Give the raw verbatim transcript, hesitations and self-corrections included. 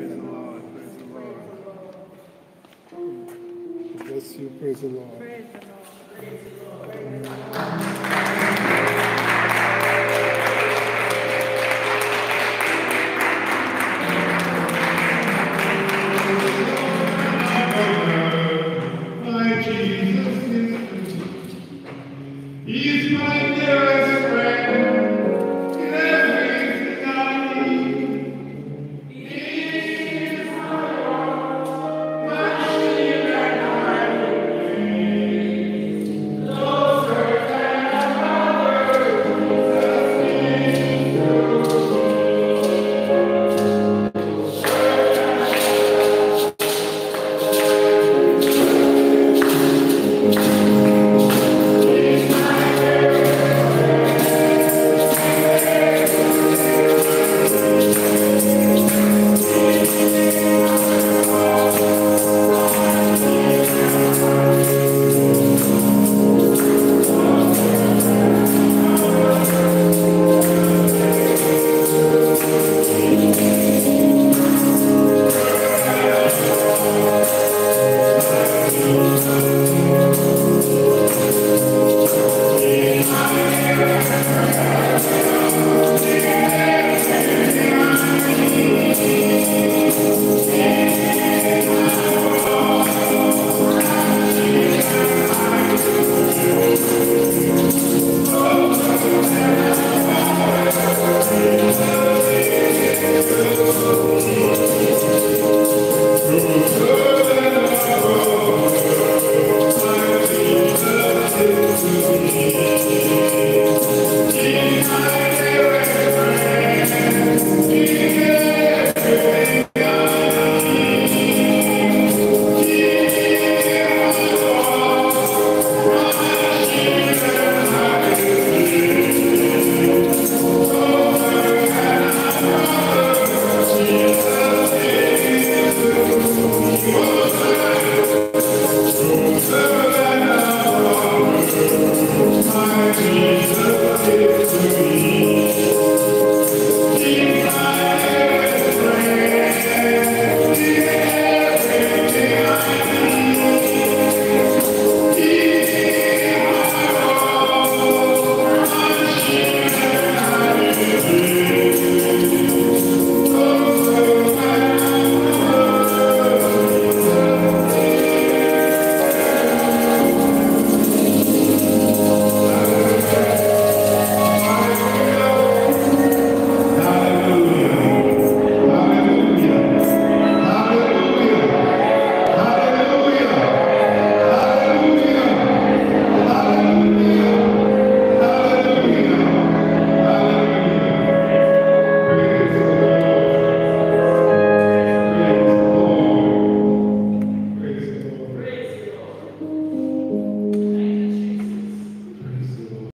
Bless you, praise the Lord. Praise the Lord. My Jesus is He's my dearest friend in everything I need. He is my rock, my shield and hiding place. Closer than a mother to me through. My Jesus is to me.